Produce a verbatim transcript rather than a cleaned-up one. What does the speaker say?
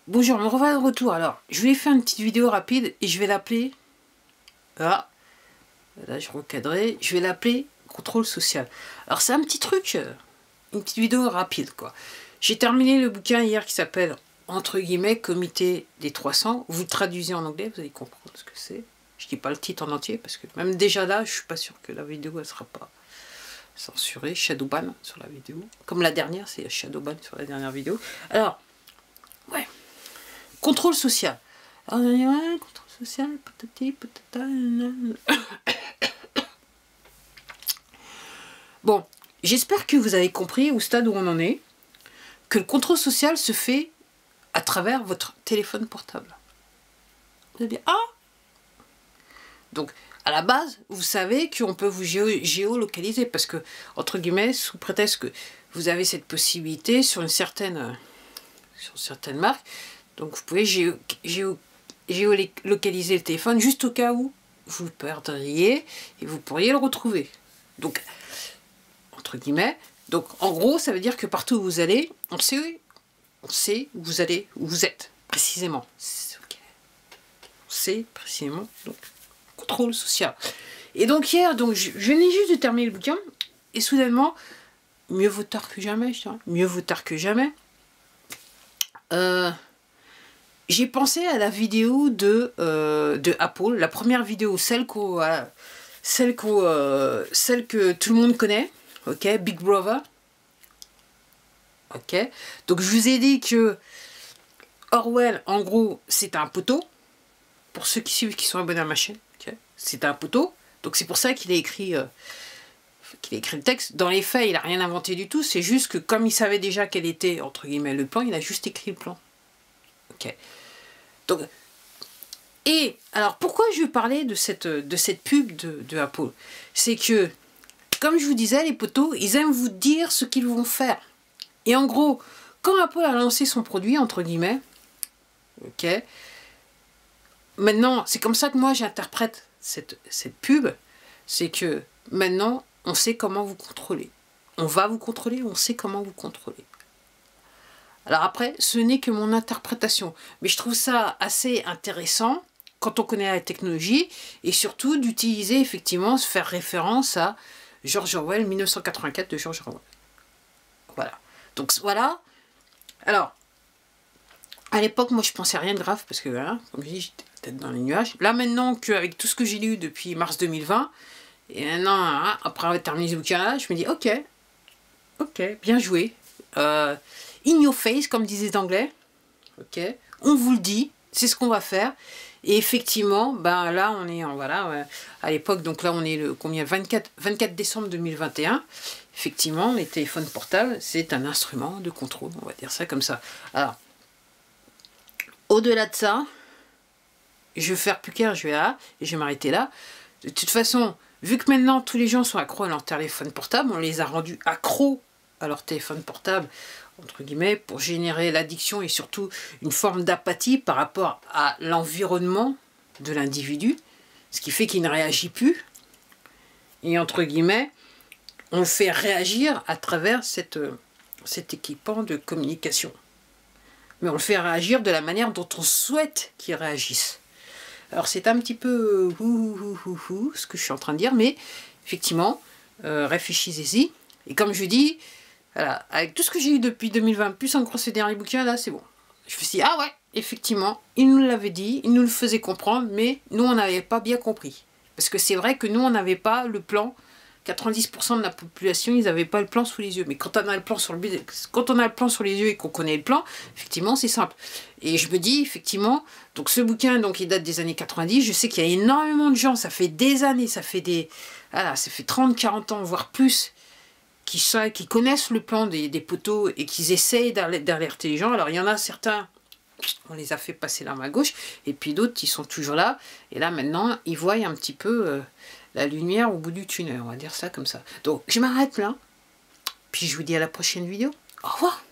Bonjour, me revoilà de retour. Alors, je vais faire une petite vidéo rapide et je vais l'appeler... Ah, là je recadrerai. Je vais l'appeler contrôle social. Alors c'est un petit truc, une petite vidéo rapide quoi. J'ai terminé le bouquin hier qui s'appelle entre guillemets Comité des trois cents. Vous le traduisez en anglais, vous allez comprendre ce que c'est. Je dis pas le titre en entier parce que même déjà là, je suis pas sûr que la vidéo elle sera pas censurée. Shadowban sur la vidéo. Comme la dernière, c'est Shadowban sur la dernière vidéo. Alors, ouais. Contrôle social. Alors, ouais, contrôle social, patati, patata. Bon, j'espère que vous avez compris au stade où on en est, que le contrôle social se fait à travers votre téléphone portable. Vous allez dire, ah! Donc, à la base, vous savez qu'on peut vous géo géolocaliser, parce que, entre guillemets, sous prétexte que vous avez cette possibilité sur une certaine, sur une certaine marque, donc vous pouvez géo, géo, géolocaliser le téléphone juste au cas où vous le perdriez et vous pourriez le retrouver. Donc, entre guillemets, donc en gros, ça veut dire que partout où vous allez, on sait, on sait où vous allez, où vous êtes, précisément. Okay. On sait précisément, donc, contrôle social. Et donc hier, donc, je, je venais juste de terminer le bouquin, et soudainement, mieux vaut tard que jamais, je dirais, mieux vaut tard que jamais, euh, j'ai pensé à la vidéo de, euh, de Apple, la première vidéo, celle, qu euh, celle, qu euh, celle que tout le monde connaît, ok, Big Brother, ok, donc je vous ai dit que Orwell, en gros, c'est un poteau, pour ceux qui suivent, qui sont abonnés à ma chaîne, okay, c'est un poteau, donc c'est pour ça qu'il a écrit... Euh, qu'il a écrit le texte. Dans les faits, il n'a rien inventé du tout, c'est juste que comme il savait déjà quel était, entre guillemets, le plan, il a juste écrit le plan. Ok. Donc, et, alors, pourquoi je veux parler de cette, de cette pub de, de Apple? C'est que, comme je vous disais, les poteaux, ils aiment vous dire ce qu'ils vont faire. Et en gros, quand Apple a lancé son produit, entre guillemets, ok, maintenant, c'est comme ça que moi j'interprète cette, cette pub, c'est que maintenant, on sait comment vous contrôler. On va vous contrôler, on sait comment vous contrôler. Alors après, ce n'est que mon interprétation. Mais je trouve ça assez intéressant quand on connaît la technologie et surtout d'utiliser effectivement, se faire référence à George Orwell, mille neuf cent quatre-vingt-quatre de George Orwell. Voilà. Donc voilà. Alors, à l'époque, moi je pensais à rien de grave parce que voilà, comme je dis, j'étais peut-être dans les nuages. Là maintenant, qu'avec tout ce que j'ai lu depuis mars deux mille vingt, et maintenant, après avoir terminé ce bouquin-là, je me dis, ok, ok, bien joué. Euh, in your face, comme disaient les Anglais. Ok, on vous le dit, c'est ce qu'on va faire. Et effectivement, ben là, on est en, voilà, euh, à l'époque, donc là, on est le combien, vingt-quatre, vingt-quatre décembre deux mille vingt et un. Effectivement, les téléphones portables, c'est un instrument de contrôle, on va dire ça comme ça. Alors, au-delà de ça, je vais faire plus clair, je vais là, et je vais m'arrêter là. De toute façon, vu que maintenant tous les gens sont accros à leur téléphone portable, on les a rendus accros à leur téléphone portable, entre guillemets, pour générer l'addiction et surtout une forme d'apathie par rapport à l'environnement de l'individu, ce qui fait qu'il ne réagit plus. Et entre guillemets, on le fait réagir à travers cette, cet équipement de communication. Mais on le fait réagir de la manière dont on souhaite qu'il réagisse. Alors c'est un petit peu ouh, ouh, ouh, ouh, ce que je suis en train de dire, mais effectivement, euh, réfléchissez-y. Et comme je dis, voilà, avec tout ce que j'ai eu depuis deux mille vingt, plus encore ces derniers bouquins, là, c'est bon. Je me suis dit, ah ouais, effectivement, il nous l'avait dit, il nous le faisait comprendre, mais nous, on n'avait pas bien compris. Parce que c'est vrai que nous, on n'avait pas le plan. quatre-vingt-dix pour cent de la population, ils n'avaient pas le plan sous les yeux. Mais quand on a le plan sur le quand on a le plan sur les yeux et qu'on connaît le plan, effectivement, c'est simple. Et je me dis, effectivement, donc ce bouquin, donc il date des années quatre-vingt-dix. Je sais qu'il y a énormément de gens, ça fait des années, ça fait des, voilà, ça fait trente, quarante ans, voire plus, qui, qui connaissent le plan des, des poteaux et qui essayent d'alerter les gens. Alors il y en a certains, on les a fait passer l'arme à gauche, et puis d'autres qui sont toujours là. Et là maintenant, ils voient un petit peu euh, la lumière au bout du tunnel, on va dire ça comme ça. Donc je m'arrête là, puis je vous dis à la prochaine vidéo. Au revoir.